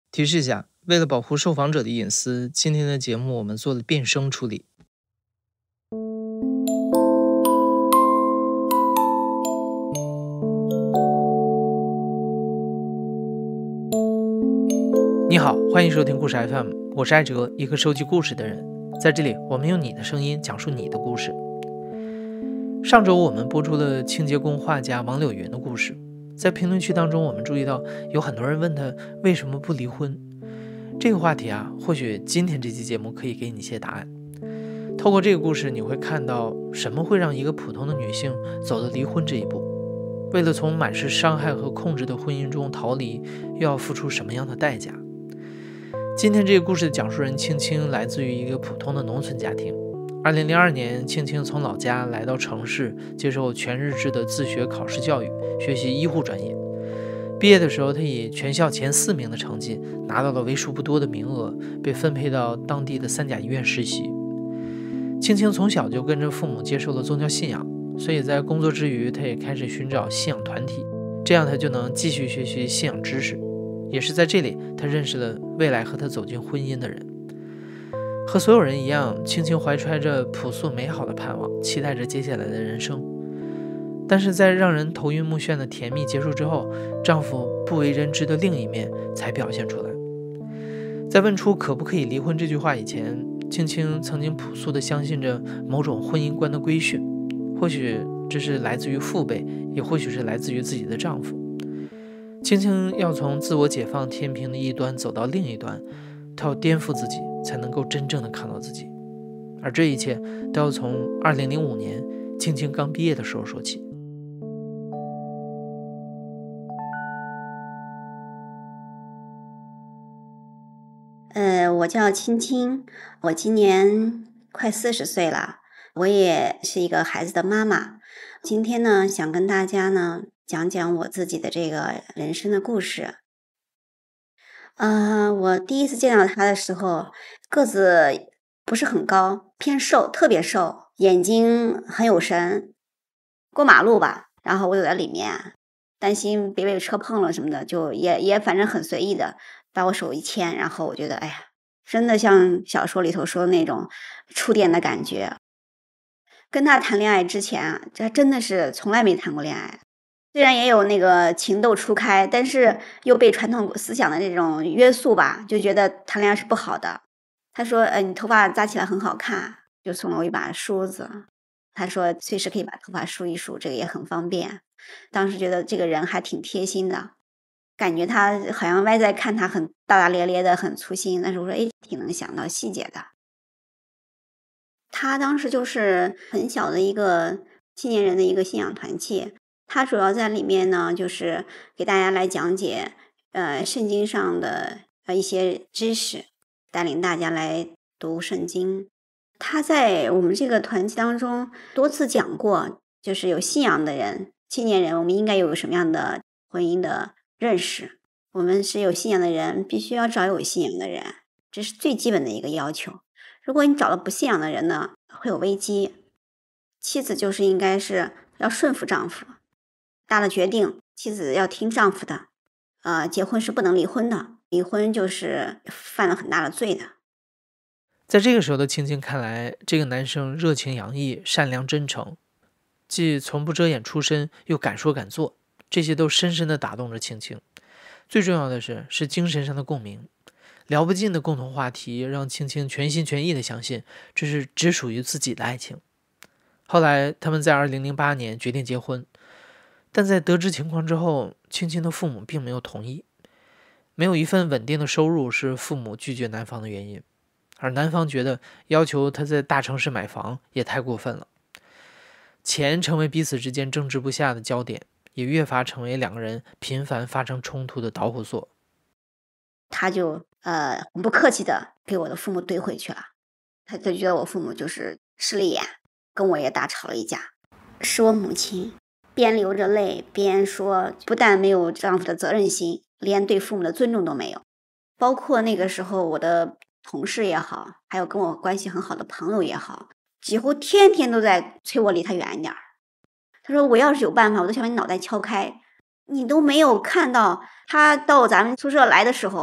提示下，为了保护受访者的隐私，今天的节目我们做了变声处理。你好，欢迎收听故事 FM， 我是艾哲，一个收集故事的人。在这里，我们用你的声音讲述你的故事。上周我们播出了清洁工画家王柳云的故事，在评论区当中，我们注意到有很多人问他为什么不离婚。这个话题啊，或许今天这期节目可以给你一些答案。透过这个故事，你会看到什么会让一个普通的女性走到离婚这一步。为了从满是伤害和控制的婚姻中逃离，又要付出什么样的代价？今天这个故事的讲述人青青来自于一个普通的农村家庭。2002年，青青从老家来到城市，接受全日制的自学考试教育，学习医护专业。毕业的时候，他以全校前4名的成绩拿到了为数不多的名额，被分配到当地的3甲医院实习。青青从小就跟着父母接受了宗教信仰，所以在工作之余，他也开始寻找信仰团体，这样他就能继续学习信仰知识。也是在这里，他认识了未来和他走进婚姻的人。和所有人一样，青青怀揣着朴素美好的盼望，期待着接下来的人生。但是在让人头晕目眩的甜蜜结束之后，丈夫不为人知的另一面才表现出来。在问出可不可以离婚这句话以前，青青曾经朴素地相信着某种婚姻观的规训，或许这是来自于父辈，也或许是来自于自己的丈夫。青青要从自我解放天平的一端走到另一端，她要颠覆自己，才能够真正的看到自己。而这一切都要从2005年青青刚毕业的时候说起。 我叫青青，我今年快40岁了，我也是一个孩子的妈妈。今天呢，想跟大家呢讲讲我自己的这个人生的故事。我第一次见到他的时候，个子不是很高，偏瘦，特别瘦，眼睛很有神。过马路吧，然后我走在里面，担心别被车碰了什么的，就也反正很随意的把我手一牵，然后我觉得，哎呀，真的像小说里头说的那种触电的感觉。跟他谈恋爱之前啊，这真的是从来没谈过恋爱。虽然也有那个情窦初开，但是又被传统思想的这种约束吧，就觉得谈恋爱是不好的。他说：你头发扎起来很好看，就送了我一把梳子。他说随时可以把头发梳一梳，这个也很方便。当时觉得这个人还挺贴心的，感觉他好像外在看他很大大咧咧的，很粗心，但是我说挺能想到细节的。他当时就是很小的一个青年人的一个信仰团契，他主要在里面呢，就是给大家来讲解圣经上的一些知识，带领大家来读圣经。他在我们这个团契当中多次讲过，就是有信仰的人，青年人，我们应该有什么样的婚姻的认识。我们是有信仰的人，必须要找有信仰的人，这是最基本的一个要求。如果你找了不信仰的人呢，会有危机。妻子就是应该是要顺服丈夫，大的决定，妻子要听丈夫的。结婚是不能离婚的，离婚就是犯了很大的罪的。 在这个时候的青青看来，这个男生热情洋溢，善良真诚，既从不遮掩出身，又敢说敢做，这些都深深地打动着青青。最重要的是精神上的共鸣，聊不尽的共同话题让青青全心全意地相信这是只属于自己的爱情。后来他们在2008年决定结婚，但在得知情况之后，青青的父母并没有同意。没有一份稳定的收入是父母拒绝男方的原因，而男方觉得要求他在大城市买房也太过分了。钱成为彼此之间争执不下的焦点，也越发成为两个人频繁发生冲突的导火索。 他就很不客气的给我的父母怼回去了。他就觉得我父母就是势利眼，跟我也大吵了一架。是我母亲边流着泪边说，不但没有丈夫的责任心，连对父母的尊重都没有。包括那个时候我的同事也好，还有跟我关系很好的朋友也好，几乎天天都在催我离他远一点。他说我要是有办法，我都想把你脑袋敲开。你都没有看到他到咱们宿舍来的时候，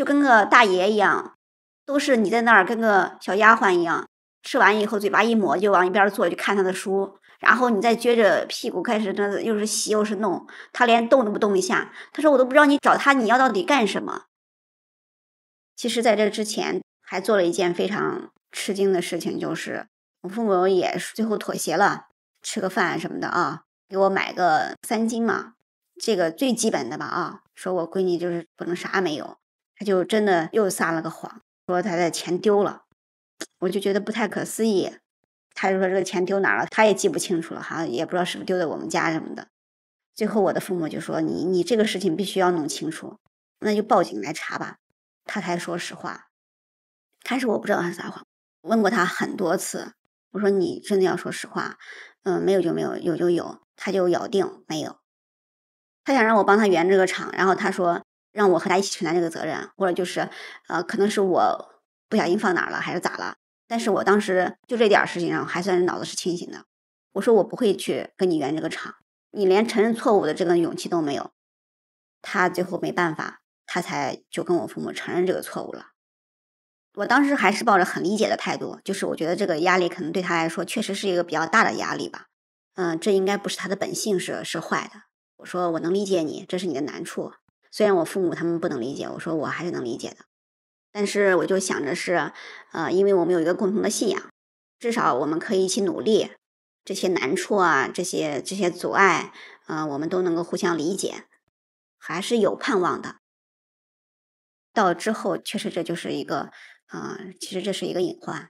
就跟个大爷一样，都是你在那儿跟个小丫鬟一样，吃完以后嘴巴一抹就往一边坐，就看他的书，然后你再撅着屁股开始那又是洗又是弄，他连动都不动一下。他说我都不知道你找他你要到底干什么。其实在这之前还做了一件非常吃惊的事情，就是我父母也是最后妥协了，吃个饭什么的啊，给我买个3斤嘛，这个最基本的吧啊，说我闺女就是不能啥没有，他就真的又撒了个谎，说他的钱丢了。我就觉得不太可思议，他就说这个钱丢哪儿了，他也记不清楚了哈，也不知道是不是丢在我们家什么的。最后我的父母就说你这个事情必须要弄清楚，那就报警来查吧。他才说实话。开始我不知道他撒谎，问过他很多次，我说你真的要说实话，没有就没有，有就有，他就咬定没有。他想让我帮他圆这个场，然后他说让我和他一起承担这个责任，或者就是可能是我不小心放哪儿了还是咋了。但是我当时就这点事情上还算是脑子是清醒的，我说我不会去跟你圆这个场，你连承认错误的这个勇气都没有。他最后没办法，他才就跟我父母承认这个错误了。我当时还是抱着很理解的态度，就是我觉得这个压力可能对他来说确实是一个比较大的压力吧。这应该不是他的本性是坏的。我说我能理解你，这是你的难处。虽然我父母他们不能理解，我说我还是能理解的。但是我就想着是，因为我们有一个共同的信仰，至少我们可以一起努力，这些难处啊，这些阻碍，我们都能够互相理解，还是有盼望的。到之后，确实这就是一个，其实这是一个隐患。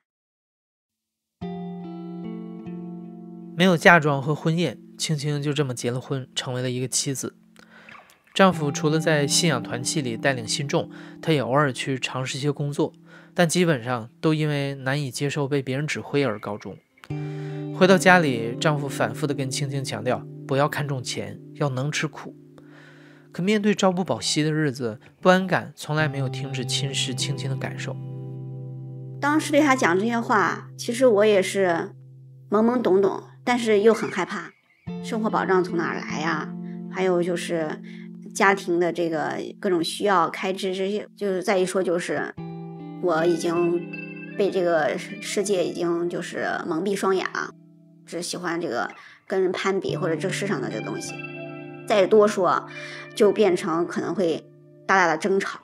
没有嫁妆和婚宴，青青就这么结了婚，成为了一个妻子。丈夫除了在信仰团契里带领信众，他也偶尔去尝试一些工作，但基本上都因为难以接受被别人指挥而告终。回到家里，丈夫反复地跟青青强调，不要看重钱，要能吃苦。可面对朝不保夕的日子，不安感从来没有停止侵蚀青青的感受。 当时对他讲这些话，其实我也是懵懵懂懂，但是又很害怕。生活保障从哪儿来呀？还有就是家庭的这个各种需要开支，这些就是再一说就是我已经被这个世界已经就是蒙蔽双眼了，只喜欢这个跟人攀比或者这个世上的这个东西，再多说就变成可能会大大的争吵。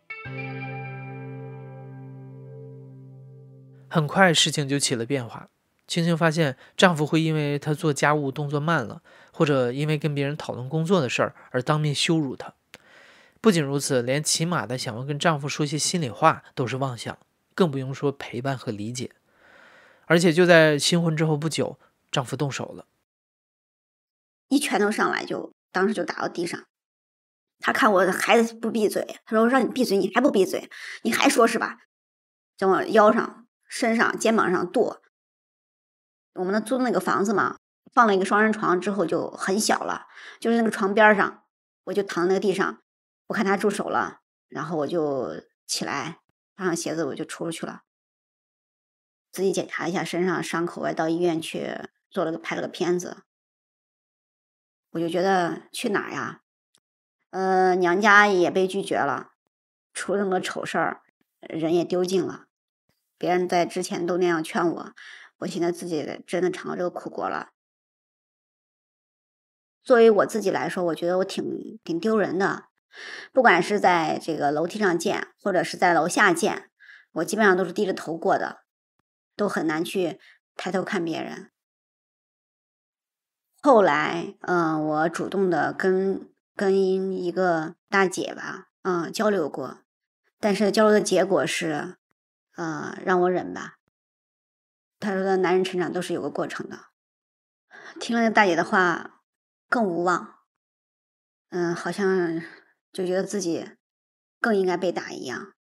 很快事情就起了变化，青青发现丈夫会因为她做家务动作慢了，或者因为跟别人讨论工作的事儿而当面羞辱她。不仅如此，连起码的想要跟丈夫说些心里话都是妄想，更不用说陪伴和理解。而且就在新婚之后不久，丈夫动手了， 一拳头上来就当时就打到地上。他看我的孩子不闭嘴，他说让你闭嘴你还不闭嘴，你还说是吧，在我腰上身上肩膀上跺。我们租的那个房子嘛，放了一个双人床之后就很小了，就是那个床边上，我就躺那个地上，我看他住手了，然后我就起来穿上鞋子我就出去了，自己检查一下身上伤口，我到医院去拍了个片子。我就觉得去哪儿呀，娘家也被拒绝了，出了那么多丑事儿，人也丢尽了。别人在之前都那样劝我，我现在自己真的尝到这个苦果了。作为我自己来说，我觉得我挺丢人的。不管是在这个楼梯上见，或者是在楼下见，我基本上都是低着头过的，都很难去抬头看别人。后来，我主动的跟一个大姐吧，交流过，但是交流的结果是，让我忍吧。她说的男人成长都是有个过程的。听了那大姐的话，更无望，好像就觉得自己更应该被打一样。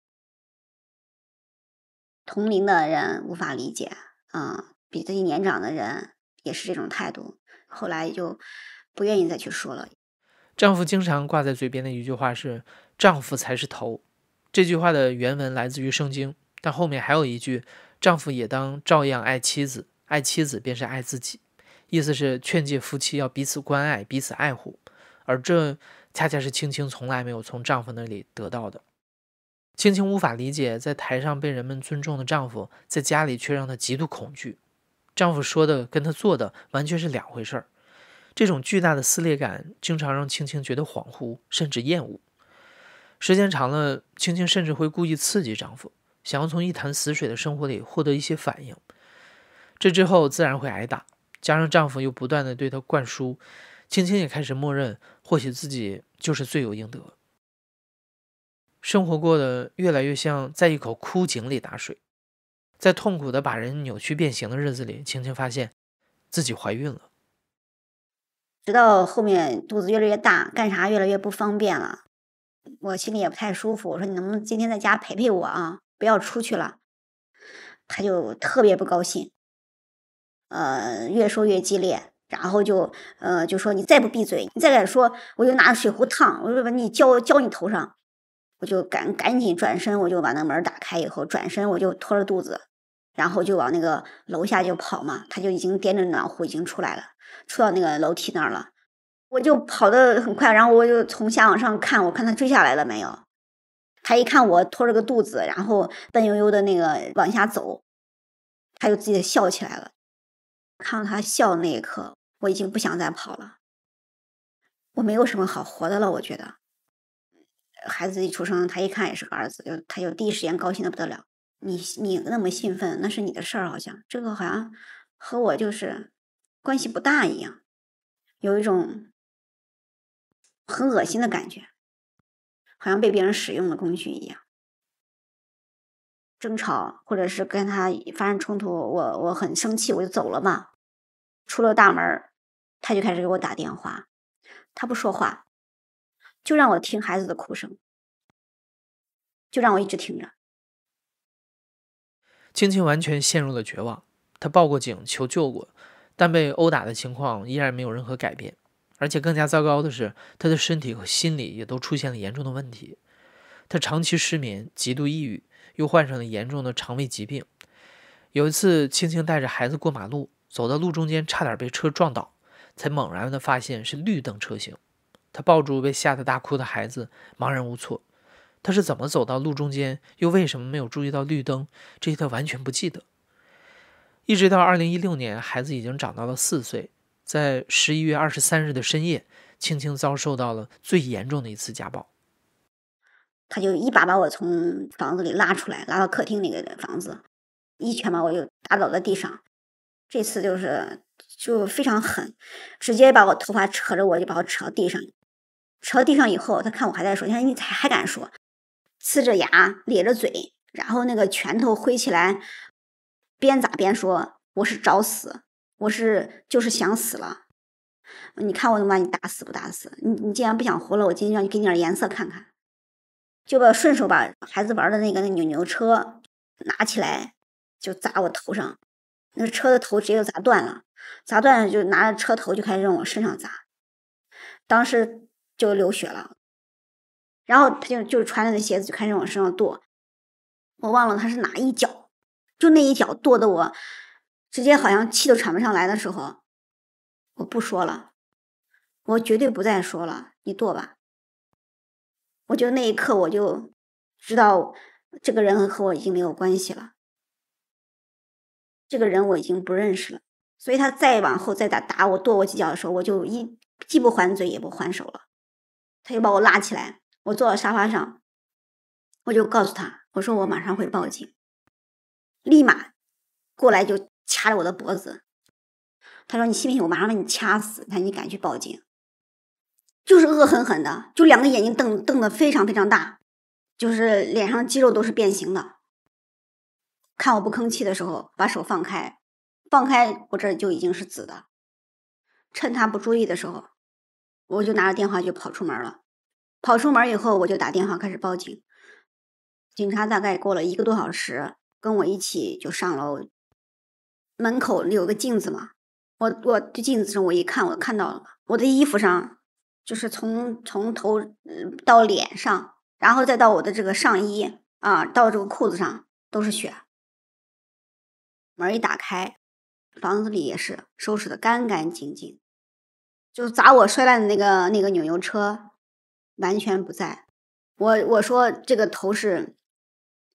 同龄的人无法理解，比自己年长的人也是这种态度。后来就不愿意再去说了。 丈夫经常挂在嘴边的一句话是“丈夫才是头”，这句话的原文来自于圣经，但后面还有一句“丈夫也当照样爱妻子，爱妻子便是爱自己”，意思是劝诫夫妻要彼此关爱，彼此爱护，而这恰恰是青青从来没有从丈夫那里得到的。 青青无法理解，在台上被人们尊重的丈夫，在家里却让她极度恐惧。丈夫说的跟她做的完全是两回事儿。这种巨大的撕裂感，经常让青青觉得恍惚，甚至厌恶。时间长了，青青甚至会故意刺激丈夫，想要从一潭死水的生活里获得一些反应。这之后自然会挨打，加上丈夫又不断地对她灌输，青青也开始默认，或许自己就是罪有应得。生活过得越来越像在一口枯井里打水，在痛苦的把人扭曲变形的日子里，青青发现自己怀孕了。 直到后面肚子越来越大，干啥越来越不方便了，我心里也不太舒服。我说你能不能今天在家陪陪我啊，不要出去了。他就特别不高兴，越说越激烈，然后就说你再不闭嘴，你再敢说，我就拿水壶烫，我就把你浇你头上。我就赶紧转身，我就把那门打开以后，转身我就拖着肚子，然后就往那个楼下就跑嘛。他就已经掂着暖壶已经出来了，出到那个楼梯那儿了。我就跑得很快，然后我就从下往上看，我看他追下来了没有。他一看我拖着个肚子，然后笨悠悠的那个往下走，他就自己笑起来了。看到他笑的那一刻，我已经不想再跑了，我没有什么好活的了。我觉得孩子一出生，他一看也是个儿子，他就第一时间高兴的不得了。你那么兴奋，那是你的事儿，好像这个好像和我就是关系不大一样，有一种很恶心的感觉，好像被别人使用的工具一样。争吵或者是跟他发生冲突，我很生气，我就走了嘛。出了大门，他就开始给我打电话，他不说话，就让我听孩子的哭声，就让我一直听着。 青青完全陷入了绝望，她报过警求救过，但被殴打的情况依然没有任何改变，而且更加糟糕的是，她的身体和心理也都出现了严重的问题。她长期失眠，极度抑郁，又患上了严重的肠胃疾病。有一次，青青带着孩子过马路，走到路中间，差点被车撞倒，才猛然地发现是绿灯车型。她抱住被吓得大哭的孩子，茫然无措。她是怎么走到路中间，又为什么没有注意到绿灯？这些她完全不记得。一直到2016年，孩子已经长到了4岁，在11月23日的深夜，青青遭受到了最严重的一次家暴。 他就一把把我从房子里拉出来，拉到客厅那个房子，一拳把我就打倒在地上。这次就非常狠，直接把我头发扯着，我就把我扯到地上。扯到地上以后，他看我还在说，他说你还敢说，呲着牙咧着嘴，然后那个拳头挥起来，边打边说我是找死，就是想死了。你看我能把你打死不打死？你既然不想活了，我今天让你给你点颜色看看。就顺手把孩子玩的那个扭扭车拿起来，就砸我头上，那个车的头直接就砸断了，砸断了就拿着车头就开始往我身上砸，当时就流血了。然后他就穿着那鞋子就开始往身上跺，我忘了他是哪一脚，就那一脚跺的我直接好像气都喘不上来的时候，我不说了，我绝对不再说了，你跺吧。我就那一刻我就知道这个人和我已经没有关系了，这个人我已经不认识了。所以他再往后再打我跺我几脚的时候，我就既不还嘴也不还手了。他就把我拉起来，我坐到沙发上，我就告诉他，我说我马上会报警，立马过来就掐着我的脖子。他说你信不信我马上把你掐死，他说你敢去报警。就是恶狠狠的，就两个眼睛瞪得非常非常大，就是脸上肌肉都是变形的。看我不吭气的时候，把手放开，我这就已经是紫的。趁他不注意的时候，我就拿着电话就跑出门了。跑出门以后，我就打电话开始报警。警察大概过了1个多小时，跟我一起就上楼。门口有个镜子嘛，我对镜子上我一看，我看到了我的衣服上。就是从头到脸上，然后再到我的这个上衣啊，到这个裤子上都是血。门一打开，房子里也是收拾的干干净净，就砸我摔烂的那个扭扭车完全不在。我说这个头是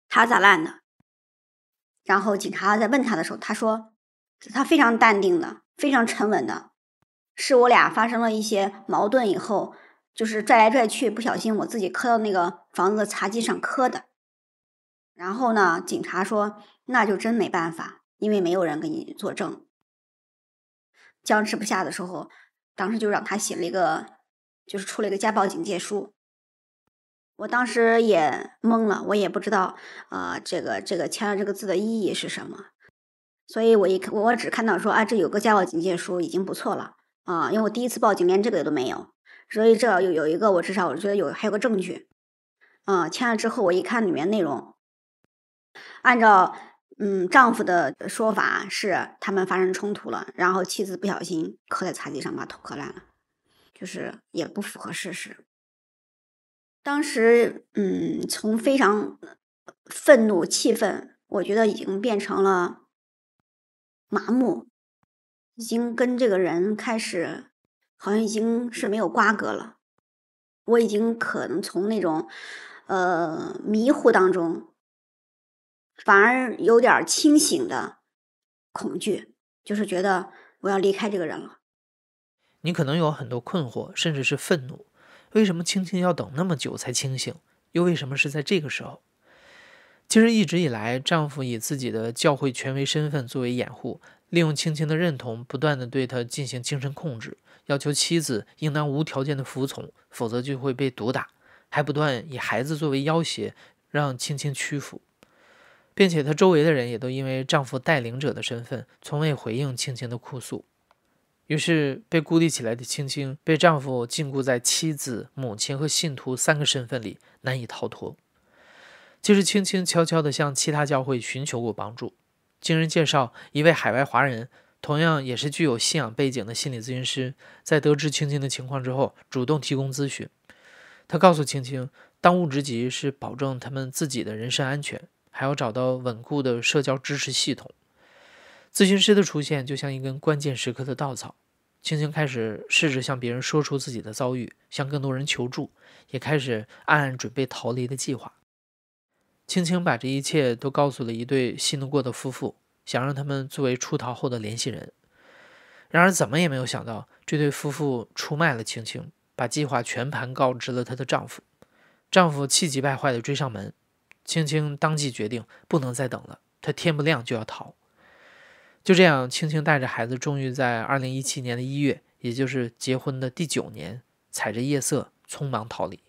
他是咋烂的？然后警察在问他的时候，他说他非常淡定的，非常沉稳的，是我俩发生了一些矛盾以后，就是拽来拽去，不小心我自己磕到那个房子的茶几上磕的。然后呢，警察说那就真没办法，因为没有人给你作证。僵持不下的时候，当时就让他写了一个，就是出了一个家暴警戒书。我当时也懵了，我也不知道这个签了这个字的意义是什么。所以我只看到说这有个家暴警戒书已经不错了因为我第一次报警连这个都没有，所以这有一个我至少我觉得还有个证据。签了之后我一看里面内容，按照丈夫的说法是他们发生冲突了，然后妻子不小心磕在茶几上把头磕烂了，就是也不符合事实。当时从非常愤怒气愤，我觉得已经变成了麻木，已经跟这个人开始好像已经是没有瓜葛了。我已经可能从那种迷糊当中反而有点清醒的恐惧，就是觉得我要离开这个人了。 你可能有很多困惑，甚至是愤怒，为什么青青要等那么久才清醒？又为什么是在这个时候？其实一直以来，丈夫以自己的教会权威身份作为掩护，利用青青的认同，不断地对她进行精神控制，要求妻子应当无条件的服从，否则就会被毒打，还不断以孩子作为要挟，让青青屈服。并且她周围的人也都因为丈夫带领者的身份，从未回应青青的哭诉。于是被孤立起来的青青被丈夫禁锢在妻子、母亲和信徒3个身份里，难以逃脱。其实青青悄悄地向其他教会寻求过帮助。经人介绍，一位海外华人，同样也是具有信仰背景的心理咨询师，在得知青青的情况之后，主动提供咨询。他告诉青青，当务之急是保证他们自己的人身安全，还要找到稳固的社交支持系统。咨询师的出现就像一根关键时刻的稻草，青青开始试着向别人说出自己的遭遇，向更多人求助，也开始暗暗准备逃离的计划。青青把这一切都告诉了一对信得过的夫妇，想让他们作为出逃后的联系人。然而怎么也没有想到，这对夫妇出卖了青青，把计划全盘告知了她的丈夫。丈夫气急败坏地追上门，青青当即决定不能再等了，她天不亮就要逃。就这样，青青带着孩子终于在2017年的1月，也就是结婚的第9年，踩着夜色匆忙逃离。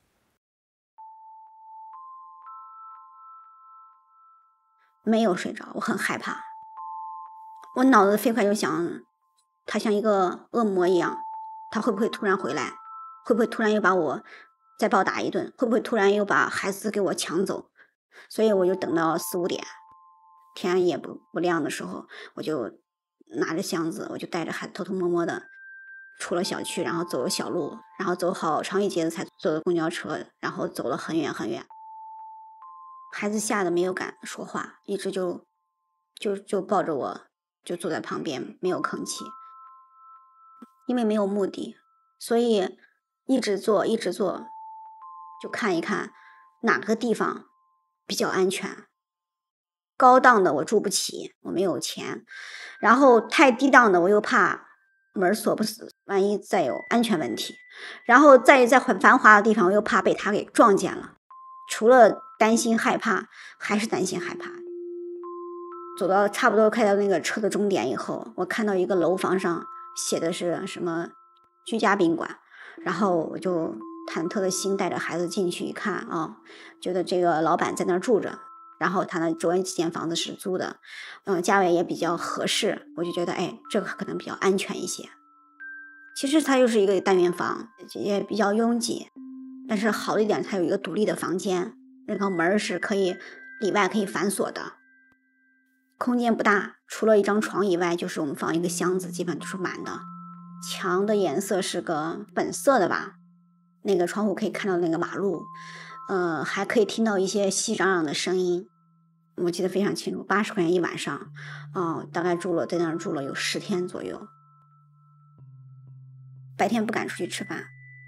没有睡着，我很害怕。我脑子飞快就想，他像一个恶魔一样，他会不会突然回来？会不会突然又把我再暴打一顿？会不会突然又把孩子给我抢走？所以我就等到4、5点，天也不亮的时候，我就拿着箱子，我就带着孩子偷偷摸摸的出了小区，然后走了小路，然后走好长一截子才坐的公交车，然后走了很远很远。孩子吓得没有敢说话，一直就抱着我，就坐在旁边没有吭气。因为没有目的，所以一直做，就看一看哪个地方比较安全。高档的我住不起，我没有钱，然后太低档的我又怕门锁不死，万一再有安全问题，然后在很繁华的地方我又怕被他给撞见了。除了担心害怕，还是担心害怕。走到差不多开到那个车的终点以后，我看到一个楼房上写的是什么居家宾馆，然后我就忐忑的心带着孩子进去一看觉得这个老板在那儿住着，然后他那周围几间房子是租的，价位也比较合适，我就觉得这个可能比较安全一些。其实它又是一个单元房，也比较拥挤，但是好一点它有一个独立的房间，那个门是可以里外可以反锁的。空间不大，除了一张床以外，就是我们放一个箱子，基本都是满的。墙的颜色是个粉色的吧，那个窗户可以看到那个马路，还可以听到一些熙攘攘的声音。我记得非常清楚，80块钱一晚上，大概在那儿住了有10天左右。白天不敢出去吃饭，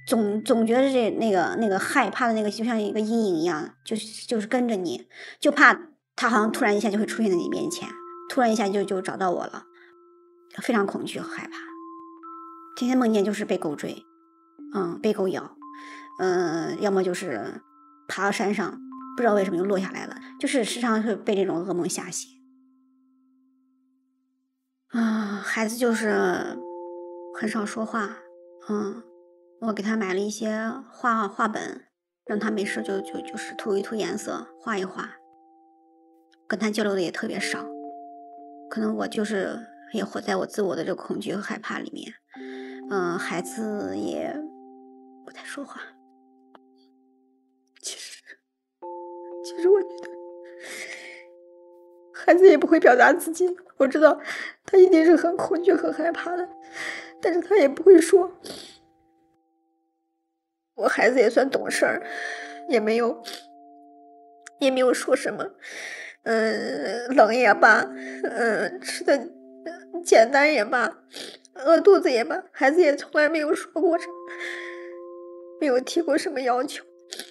总觉得那个害怕的那个就像一个阴影一样，就是跟着你，就怕他好像突然一下就会出现在你面前，突然一下就找到我了，非常恐惧和害怕。天天梦见就是被狗追，被狗咬，要么就是爬到山上，不知道为什么又落下来了，就是时常会被这种噩梦吓醒。孩子就是很少说话，我给他买了一些画本，让他没事就是涂一涂颜色，画一画，跟他交流的也特别少。可能我就是也活在我自我的这个恐惧和害怕里面。孩子也不太说话。其实我觉得孩子也不会表达自己，我知道他一定是很恐惧很害怕的，但是他也不会说。我孩子也算懂事儿，也没有说什么，冷也罢，吃的简单也罢，饿肚子也罢，孩子也从来没有说过什么，没有提过什么要求。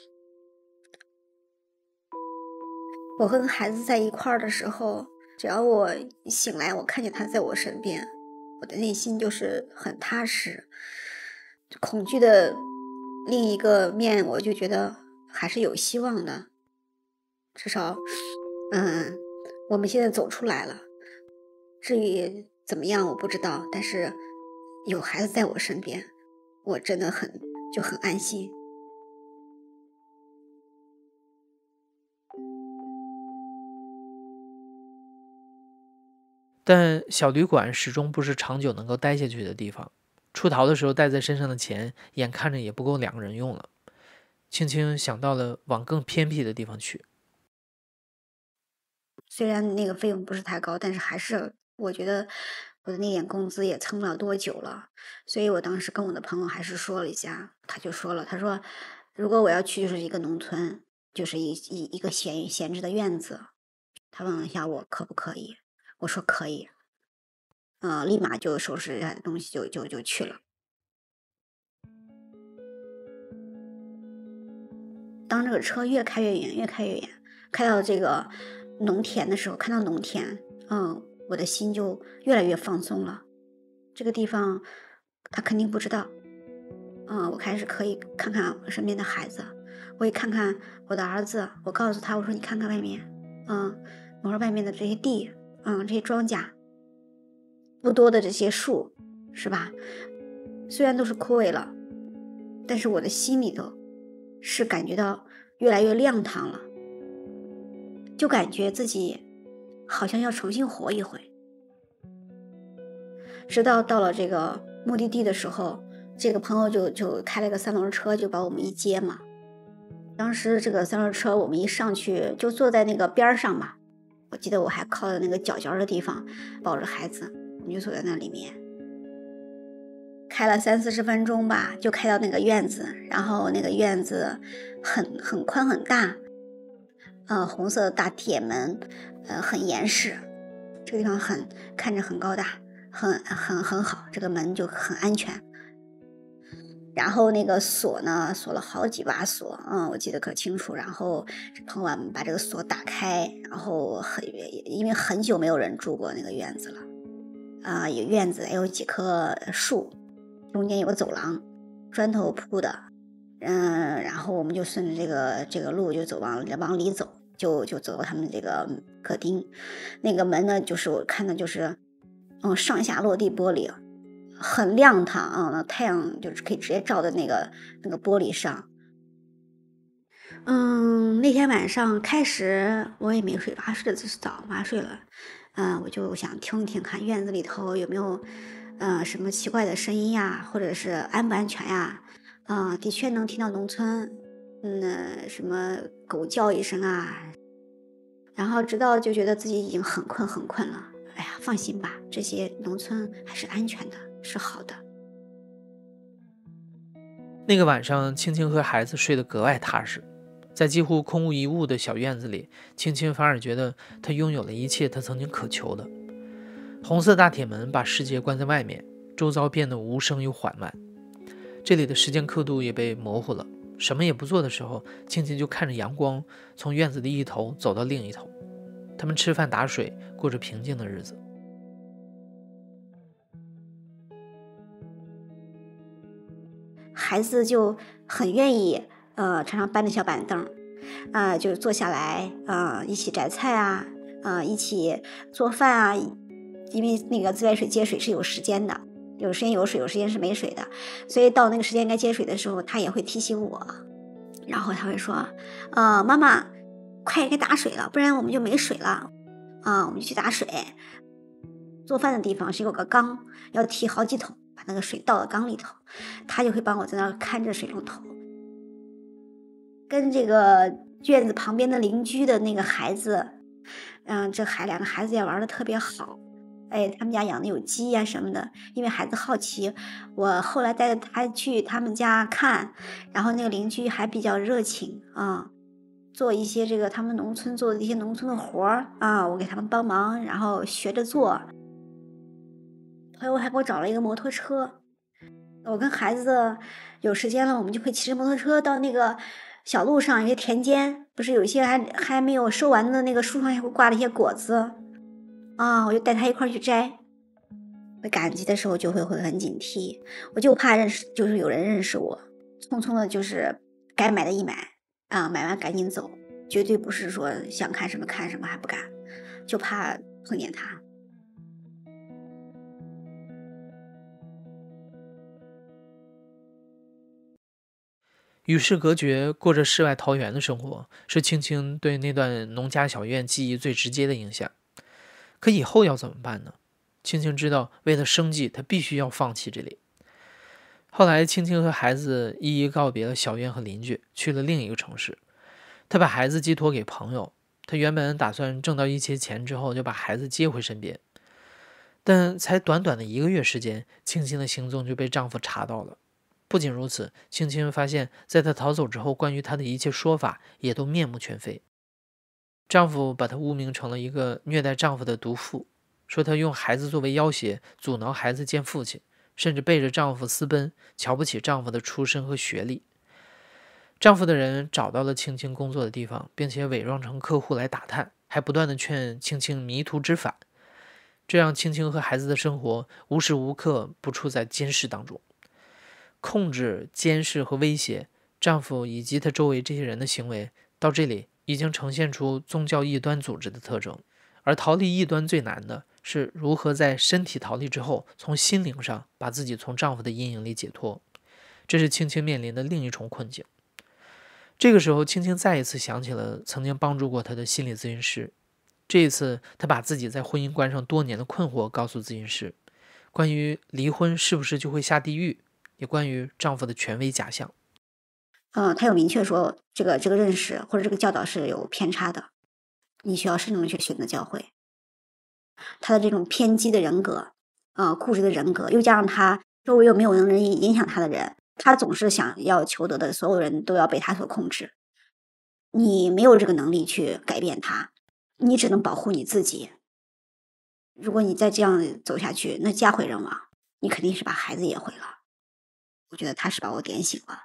我跟孩子在一块儿的时候，只要我醒来，我看见他在我身边，我的内心就是很踏实。恐惧的另一个面，我就觉得还是有希望的。至少，我们现在走出来了。至于怎么样，我不知道，但是有孩子在我身边，我真的很安心。 但小旅馆始终不是长久能够待下去的地方。出逃的时候带在身上的钱，眼看着也不够2个人用了。青青想到了往更偏僻的地方去。 虽然那个费用不是太高，但是还是我觉得我的那点工资也撑不了多久了，所以我当时跟我的朋友还是说了一下，他就说了，他说如果我要去就是一个农村，就是一个闲置的院子，他问了一下我可不可以，我说可以，立马就收拾一下东西就去了。当这个车越开越远，开到这个农田的时候，看到农田，我的心就越来越放松了。这个地方他肯定不知道，我开始可以看看我身边的孩子，我也看看我的儿子，我告诉他，我说你看看外面，我说外面的这些地，这些庄稼，不多的这些树，是吧？虽然都是枯萎了，但是我的心里头是感觉到越来越亮堂了，就感觉自己好像要重新活一回。直到到了这个目的地的时候，这个朋友就开了个3轮车，就把我们一接嘛。当时这个3轮车我们一上去就坐在那个边上嘛，我记得我还靠在那个角的地方，抱着孩子，我们就坐在那里面。开了30-40分钟吧，就开到那个院子，然后那个院子很宽很大，红色的大铁门，很严实，这个地方看着很高大，很好，这个门就很安全。然后那个锁呢，锁了好几把锁，我记得可清楚。然后这朋友把这个锁打开，然后因为很久没有人住过那个院子了，有院子，有几棵树，中间有个走廊，砖头铺的，然后我们就顺着这个路就往里走，就走到他们这个客厅。那个门呢，就是我看的就是上下落地玻璃，很亮堂那太阳就是可以直接照在那个玻璃上。那天晚上开始我也没睡，睡的早，马上睡了。我就想听一听看院子里头有没有什么奇怪的声音呀，或者是安不安全呀。的确能听到农村什么狗叫一声啊，然后直到就觉得自己已经很困了。哎呀，放心吧，这些农村还是安全的，是好的。 那个晚上，青青和孩子睡得格外踏实，在几乎空无一物的小院子里，青青反而觉得她拥有了一切她曾经渴求的。红色大铁门把世界关在外面，周遭变得无声又缓慢。 这里的时间刻度也被模糊了。什么也不做的时候，青青就看着阳光从院子的一头走到另一头。他们吃饭打水，过着平静的日子。 孩子就很愿意，常常搬着小板凳，就坐下来，一起摘菜啊，一起做饭啊。因为那个自来水接水是有时间的，有时间有水，有时间是没水的，所以到那个时间该接水的时候，他也会提醒我，然后他会说，妈妈，快该打水了，不然我们就没水了，我们就去打水。做饭的地方是有个缸，要提好几桶，把那个水倒到缸里头，他就会帮我在那儿看着水龙头。跟这个院子旁边的邻居的那个孩子，这两个孩子也玩得特别好。他们家养的有鸡呀什么的，因为孩子好奇，我后来带着他去他们家看，然后那个邻居还比较热情做一些这个他们农村做的一些农村的活儿我给他们帮忙，然后学着做。朋友还给我找了一个摩托车，我跟孩子有时间了，我们就会骑着摩托车到那个小路上，有些田间，不是有一些还没有收完的那个树上还会挂了一些果子我就带他一块儿去摘。会赶集的时候就会很警惕，我就怕就是有人认识我，匆匆的就是该买的一买买完赶紧走，绝对不是说想看什么看什么还不敢，就怕碰见他。 与世隔绝，过着世外桃源的生活，是青青对那段农家小院记忆最直接的影响。可以后要怎么办呢？青青知道，为了生计，她必须要放弃这里。后来，青青和孩子一一告别了小院和邻居，去了另一个城市。她把孩子寄托给朋友，她原本打算挣到一些钱之后，就把孩子接回身边。但才短短的1个月时间，青青的行踪就被丈夫查到了。不仅如此，青青发现，在她逃走之后，关于她的一切说法也都面目全非。丈夫把她污名成了一个虐待丈夫的毒妇，说她用孩子作为要挟，阻挠孩子见父亲，甚至背着丈夫私奔，瞧不起丈夫的出身和学历。丈夫的人找到了青青工作的地方，并且伪装成客户来打探，还不断地劝青青迷途知返，这让青青和孩子的生活无时无刻不处在监视当中。控制、监视和威胁，丈夫以及他周围这些人的行为，到这里已经呈现出宗教异端组织的特征。而逃离异端最难的是如何在身体逃离之后，从心灵上把自己从丈夫的阴影里解脱。这是青青面临的另一重困境。这个时候，青青再一次想起了曾经帮助过她的心理咨询师。这一次，她把自己在婚姻观上多年的困惑告诉咨询师，关于离婚是不是就会下地狱，也关于丈夫的权威假象。 他有明确说这个认识或者这个教导是有偏差的，你需要慎重的去选择教会。他的这种偏激的人格固执的人格，又加上他周围又没有人影响他的人，他总是想要求得的所有人都要被他所控制。你没有这个能力去改变他，你只能保护你自己。如果你再这样走下去，那家毁人亡，你肯定是把孩子也毁了。我觉得他是把我点醒了。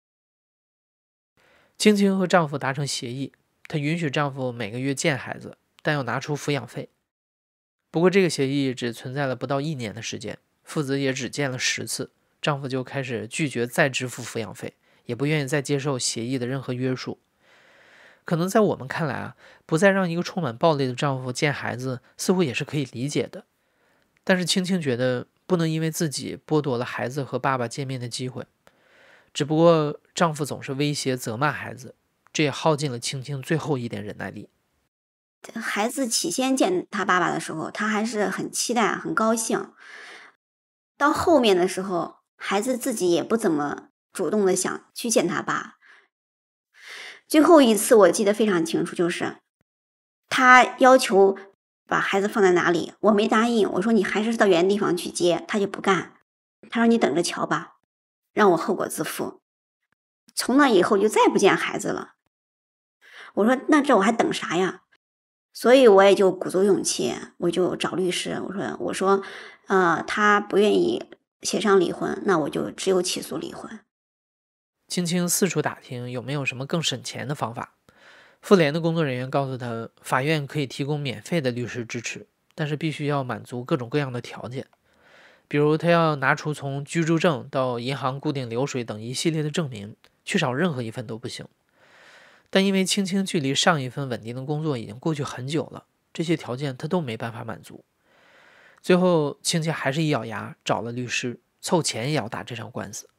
青青和丈夫达成协议，她允许丈夫每个月见孩子，但要拿出抚养费。不过这个协议只存在了不到1年的时间，父子也只见了10次，丈夫就开始拒绝再支付抚养费，也不愿意再接受协议的任何约束。可能在我们看来不再让一个充满暴力的丈夫见孩子，似乎也是可以理解的。但是青青觉得不能因为自己剥夺了孩子和爸爸见面的机会。只不过丈夫总是威胁责骂孩子，这也耗尽了青青最后一点忍耐力。 孩子起先见他爸爸的时候，他还是很期待很高兴，到后面的时候，孩子自己也不怎么主动的想去见他爸。最后一次我记得非常清楚，就是他要求把孩子放在哪里，我没答应，我说你还是到原地方去接，他就不干，他说你等着瞧吧，让我后果自负。从那以后就再不见孩子了。我说那这我还等啥呀？所以我也就鼓足勇气，我就找律师，我说他不愿意协商离婚，那我就只有起诉离婚。 青青四处打听有没有什么更省钱的方法。妇联的工作人员告诉他，法院可以提供免费的律师支持，但是必须要满足各种各样的条件，比如他要拿出从居住证到银行固定流水等一系列的证明，缺少任何一份都不行。但因为青青距离上一份稳定的工作已经过去很久了，这些条件他都没办法满足。最后青青还是一咬牙找了律师，凑钱也要打这场官司。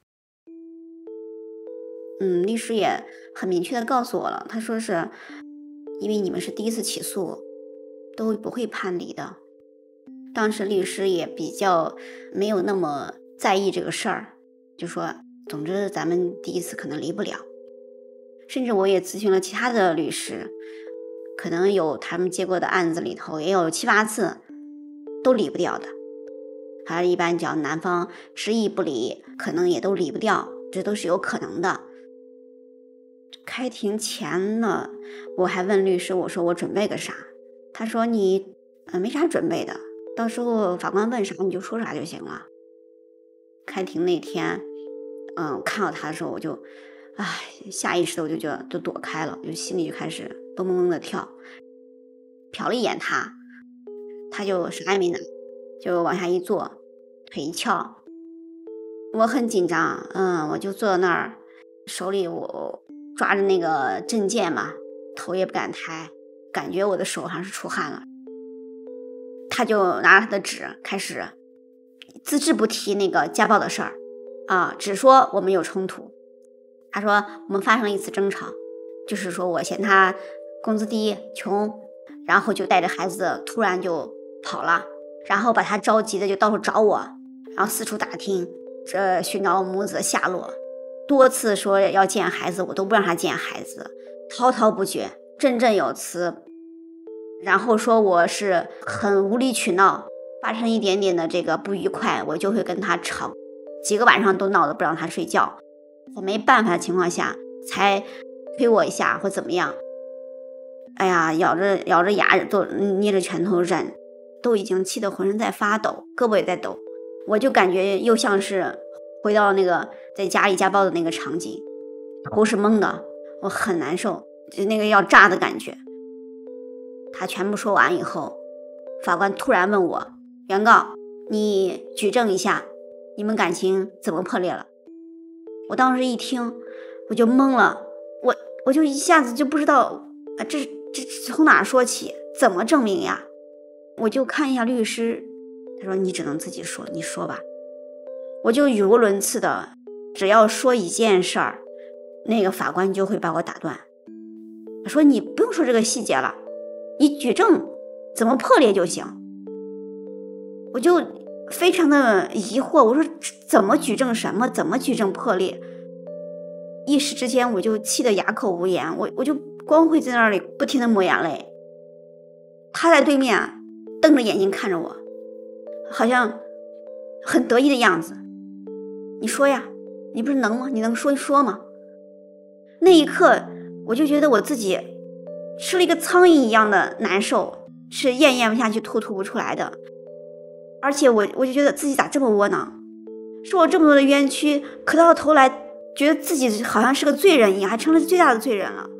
律师也很明确的告诉我了，他说是因为你们是第一次起诉，都不会判离的。当时律师也比较没有那么在意这个事儿，就说总之咱们第一次可能离不了。甚至我也咨询了其他的律师，可能有他们接过的案子里头也有7、8次都离不掉的。还是一般只要男方执意不离，可能也都离不掉，这都是有可能的。开庭前呢，我还问律师，我说我准备个啥？他说你没啥准备的，到时候法官问啥你就说啥就行了。开庭那天，看到他的时候我就，下意识的我就觉得都躲开了，就心里就开始蹦蹦蹦的跳。瞟了一眼他，他就啥也没拿，就往下一坐，腿一翘。我很紧张，我就坐在那儿，手里我抓着那个证件嘛，头也不敢抬，感觉我的手还是出汗了。他就拿着他的纸开始字字不提那个家暴的事儿只说我们有冲突。他说我们发生了一次争吵，就是说我嫌他工资低穷，然后就带着孩子突然就跑了，然后把他着急的就到处找我，然后四处打听寻找母子的下落，多次说要见孩子，我都不让他见孩子，滔滔不绝，振振有词。然后说我是很无理取闹，发生一点点的这个不愉快，我就会跟他吵，几个晚上都闹得不让他睡觉，在没办法的情况下才推我一下或怎么样。哎呀，咬着牙都捏着拳头忍，都已经气得浑身在发抖，胳膊也在抖。我就感觉又像是回到那个在家里家暴的那个场景，头是懵的，我很难受，就那个要炸的感觉。他全部说完以后，法官突然问我，原告，你举证一下，你们感情怎么破裂了？我当时一听我就懵了，我就一下子就不知道这从哪说起，怎么证明呀？我就看一下律师，他说你只能自己说，你说吧。我就语无伦次的，只要说一件事儿，那个法官就会把我打断。他说你不用说这个细节了，你举证怎么破裂就行。我就非常的疑惑，我说怎么举证什么，怎么举证破裂？一时之间我就气得哑口无言，我就光会在那里不停的抹眼泪。他在对面瞪着眼睛看着我，好像很得意的样子。你说呀，你不是能吗？你能说一说吗？那一刻我就觉得我自己吃了一个苍蝇一样的难受，是咽不下去，吐不出来的。而且我就觉得自己咋这么窝囊，受了这么多的冤屈，可到头来觉得自己好像是个罪人一样，还成了最大的罪人了。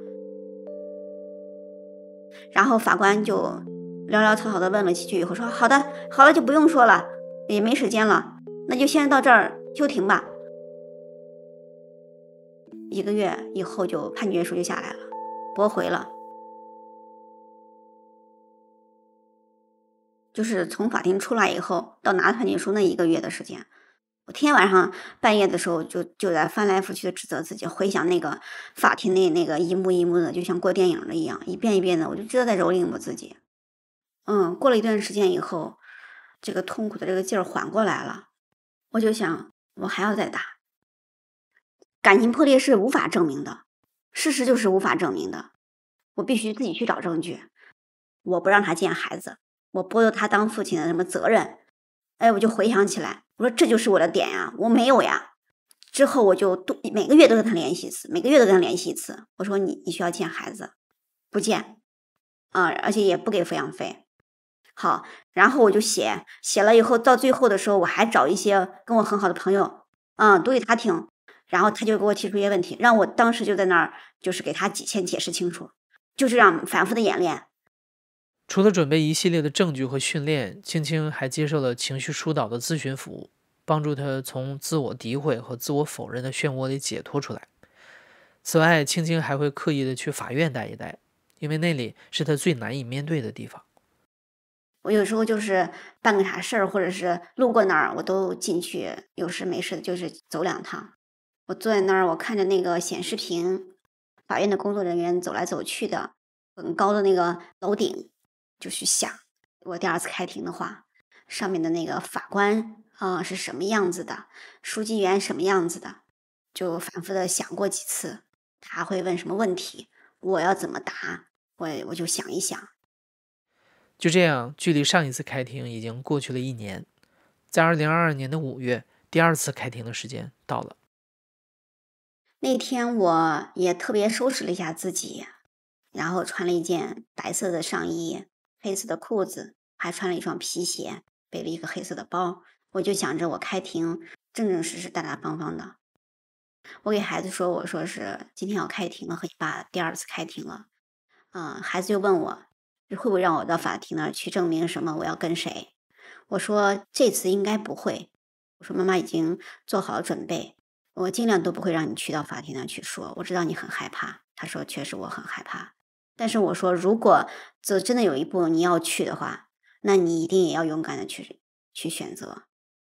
然后法官就潦潦草草的问了几句以后说，好的就不用说了，也没时间了，那就先到这儿休庭吧。1个月以后就判决书就下来了，驳回了。就是从法庭出来以后到拿判决书那1个月的时间，我天天晚上半夜的时候就在翻来覆去的指责自己，回想那个法庭内那个一幕一幕的，就像过电影的一样，一遍一遍的，我就知道在蹂躏我自己。过了一段时间以后，这个痛苦的这个劲儿缓过来了，我就想我还要再打。感情破裂是无法证明的，事实就是无法证明的，我必须自己去找证据。我不让他见孩子，我剥夺他当父亲的什么责任。我就回想起来，我说这就是我的点呀，我没有呀。之后我就每个月都跟他联系一次，我说你需要见孩子，不见而且也不给抚养费。 好，然后我就写了以后，到最后的时候，我还找一些跟我很好的朋友，读给他听，然后他就给我提出一些问题，让我当时就在那儿，就是给他先解释清楚，就这样反复的演练。 除了准备一系列的证据和训练，青青还接受了情绪疏导的咨询服务，帮助他从自我诋毁和自我否认的漩涡里解脱出来。此外，青青还会刻意的去法院待一待，因为那里是他最难以面对的地方。 我有时候就是办个啥事儿，或者是路过那儿，我都进去，有事没事的就是走2趟。我坐在那儿，我看着那个显示屏，法院的工作人员走来走去的，很高的那个楼顶，就去想，我第2次开庭的话，上面的那个法官是什么样子的，书记员什么样子的，就反复的想过几次，他会问什么问题，我要怎么答，我就想一想。 就这样，距离上一次开庭已经过去了1年。在2022年的5月，第2次开庭的时间到了。 那天我也特别收拾了一下自己，然后穿了一件白色的上衣，黑色的裤子，还穿了一双皮鞋，背了一个黑色的包。我就想着我开庭正正式式、大大方方的。我给孩子说，我说是今天要开庭了，和你爸第2次开庭了。孩子就问我会不会让我到法庭那儿去证明什么，我要跟谁？我说这次应该不会。我说妈妈已经做好了准备，我尽量都不会让你去到法庭那儿去说。我知道你很害怕。他说确实我很害怕，但是我说如果这真的有一步你要去的话，那你一定也要勇敢的去选择。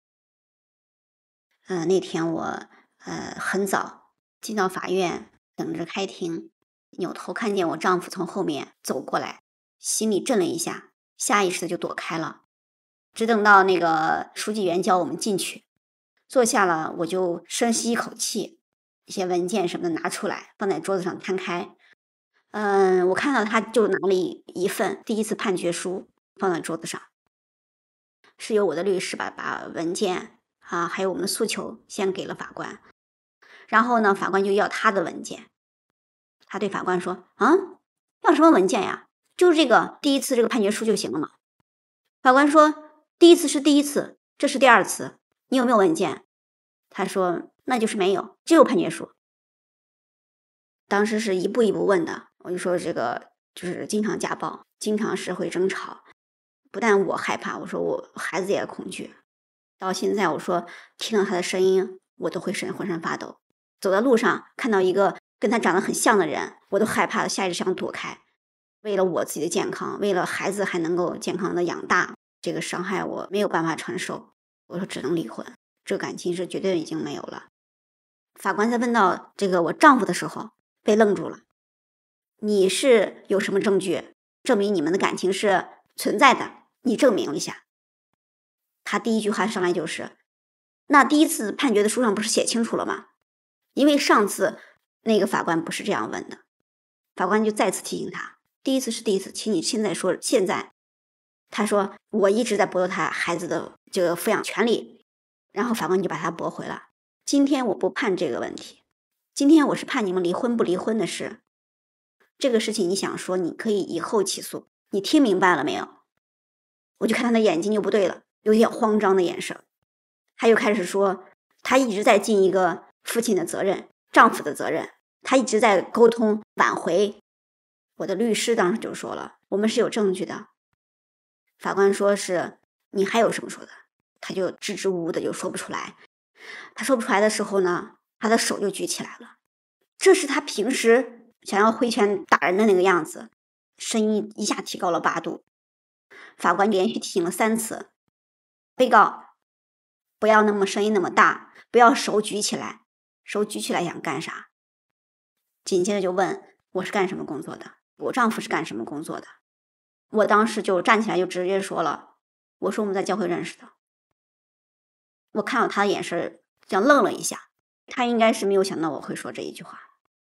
那天我很早进到法院等着开庭，扭头看见我丈夫从后面走过来，心里震了一下，下意识的就躲开了。只等到那个书记员叫我们进去，坐下了，我就深吸一口气，一些文件什么的拿出来放在桌子上摊开。我看到他就拿了一份第1次判决书放在桌子上，是由我的律师把文件还有我们的诉求先给了法官，然后呢，法官就要他的文件。他对法官说要什么文件呀？就是这个第1次这个判决书就行了嘛。法官说第1次是第1次，这是第2次，你有没有文件？他说那就是没有，只有判决书。当时是一步一步问的，我就说这个就是经常家暴，经常是会争吵，不但我害怕，我说我孩子也恐惧。到现在我说听到他的声音我都会浑身发抖，走在路上看到一个跟他长得很像的人，我都害怕的，下意识想躲开。为了我自己的健康，为了孩子还能够健康的养大，这个伤害我没有办法承受，我说只能离婚，这个感情是绝对已经没有了。法官在问到这个我丈夫的时候被愣住了，你是有什么证据证明你们的感情是存在的？你证明一下。他第一句话上来就是那第1次判决的书上不是写清楚了吗？因为上次那个法官不是这样问的，法官就再次提醒他第1次是第1次，请你现在说现在。他说我一直在剥夺他孩子的这个抚养权利，然后法官就把他驳回了。今天我不判这个问题，今天我是判你们离婚不离婚的事。这个事情你想说你可以以后起诉，你听明白了没有？我就看他的眼睛就不对了，有点慌张的眼神。他又开始说他一直在尽一个父亲的责任，丈夫的责任，他一直在沟通挽回。我的律师当时就说了我们是有证据的。法官说是你还有什么说的？他就支支吾吾的就说不出来。他说不出来的时候呢，他的手就举起来了，这是他平时想要挥拳打人的那个样子，声音一下提高了8度。法官连续提醒了3次，被告不要那么声音那么大，不要手举起来，手举起来想干啥？紧接着就问我是干什么工作的，我丈夫是干什么工作的。我当时就站起来就直接说了，我说我们在教会认识的。我看到他的眼神像愣了一下，他应该是没有想到我会说这一句话。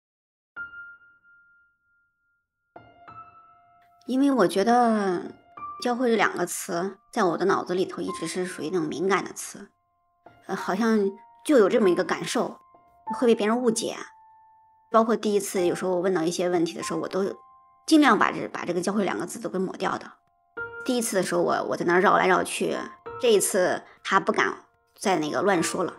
因为我觉得教会这2个词在我的脑子里头一直是属于那种敏感的词，好像就有这么一个感受，会被别人误解。包括第1次有时候问到一些问题的时候，我都尽量把这个教会2个字都给抹掉的。 第一次的时候我在那儿绕来绕去，这一次他不敢再那个乱说了。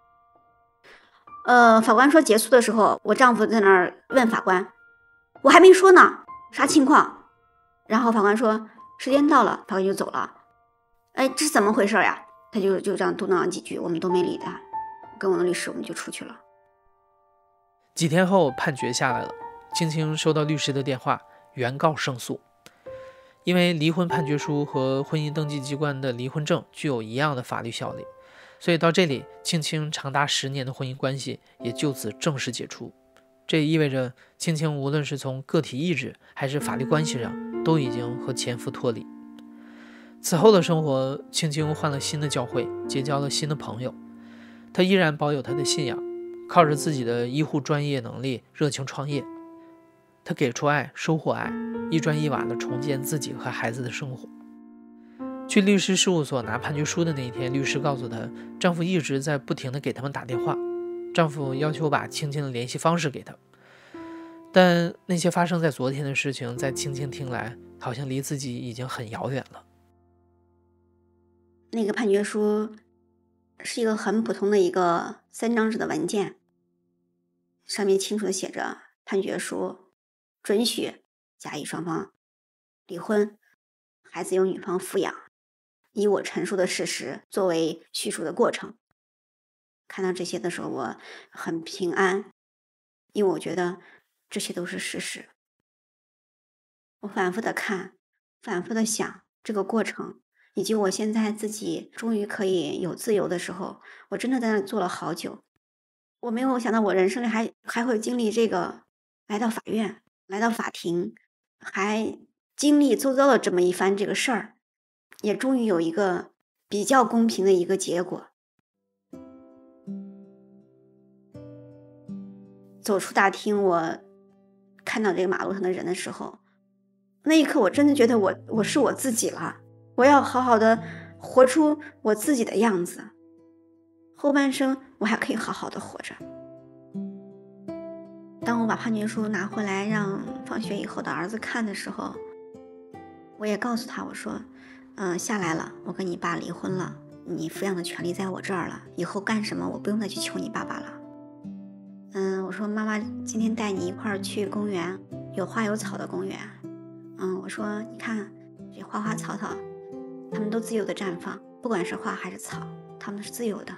法官说结束的时候，我丈夫在那儿问法官，我还没说呢，啥情况？然后法官说时间到了，法官就走了。哎，这是怎么回事呀？他就这样嘟囔了几句，我们都没理他。跟我的律师我们就出去了。 几天后判决下来了，青青收到律师的电话，原告胜诉。因为离婚判决书和婚姻登记机关的离婚证具有一样的法律效力，所以到这里，青青长达10年的婚姻关系也就此正式解除。这也意味着青青无论是从个体意志还是法律关系上，都已经和前夫脱离。此后的生活，青青换了新的教会，结交了新的朋友。她依然保有她的信仰，靠着自己的医护专业能力热情创业。她给出爱，收获爱，一砖一瓦地重建自己和孩子的生活。去律师事务所拿判决书的那一天，律师告诉她，丈夫一直在不停地给他们打电话，丈夫要求把青青的联系方式给她。但那些发生在昨天的事情，在青青听来，好像离自己已经很遥远了。 那个判决书是一个很普通的一个3张纸的文件，上面清楚地写着判决书准许甲乙双方离婚，孩子由女方抚养，以我陈述的事实作为叙述的过程。看到这些的时候，我很平安，因为我觉得这些都是事实。我反复的看，反复的想这个过程，以及我现在自己终于可以有自由的时候，我真的在那坐了好久。我没有想到我人生里还会经历这个，来到法院，来到法庭，还经历周遭的这么一番这个事儿，也终于有一个比较公平的一个结果。走出大厅，我看到这个马路上的人的时候，那一刻我真的觉得我是我自己了，我要好好的活出我自己的样子，后半生我还可以好好的活着。当我把判决书拿回来让放学以后的儿子看的时候，我也告诉他，我说下来了，我跟你爸离婚了，你抚养的权利在我这儿了，以后干什么我不用再去求你爸爸了。我说妈妈今天带你一块儿去公园，有花有草的公园。我说你看这花花草草，它们都自由的绽放，不管是花还是草，它们是自由的。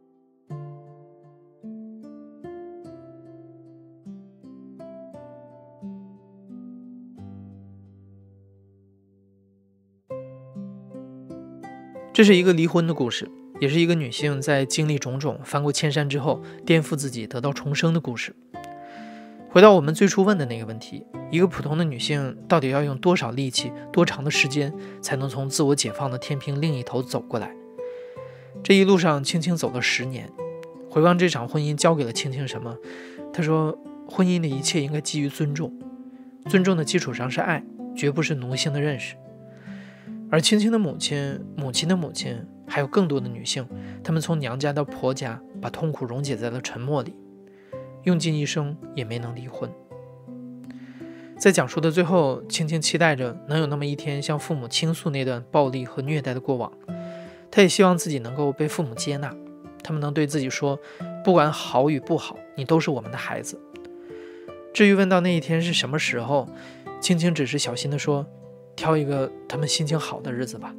这是一个离婚的故事，也是一个女性在经历种种、翻过千山之后，颠覆自己、得到重生的故事。回到我们最初问的那个问题，一个普通的女性到底要用多少力气、多长的时间，才能从自我解放的天平另一头走过来？这一路上，青青走了10年。回望这场婚姻教给了青青什么？她说，婚姻的一切应该基于尊重，尊重的基础上是爱，绝不是奴性的认识。而青青的母亲、母亲的母亲，还有更多的女性，她们从娘家到婆家，把痛苦溶解在了沉默里，用尽一生也没能离婚。在讲述的最后，青青期待着能有那么一天向父母倾诉那段暴力和虐待的过往。她也希望自己能够被父母接纳，他们能对自己说，不管好与不好，你都是我们的孩子。至于问到那一天是什么时候，青青只是小心地说，挑一个他们心情好的日子吧。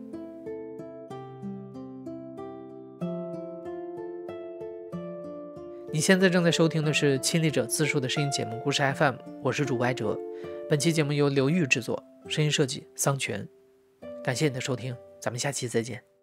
你现在正在收听的是亲历者自述的声音节目故事 FM， 我是主播艾哲。本期节目由刘玉制作，声音设计桑泉。感谢你的收听，咱们下期再见。